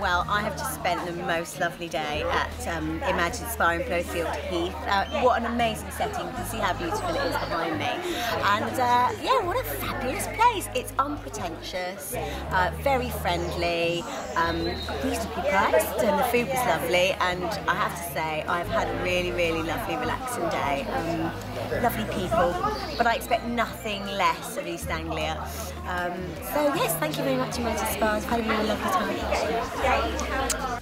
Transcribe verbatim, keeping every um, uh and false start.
well, I have just spent the most lovely day at um, Imagine Spa Blofield Heath. Uh, what an amazing setting. You can see how beautiful it is behind me. And uh, yeah, what a fabulous place. It's unpretentious, uh, very friendly, um, reasonably priced, and the food was lovely. And I have to say, I've had a really, really lovely, relaxing day. Um, lovely people, but I expect nothing less of East Anglia. Um, so yes, thank you very much, Imagine Spa. I've had a really lovely time.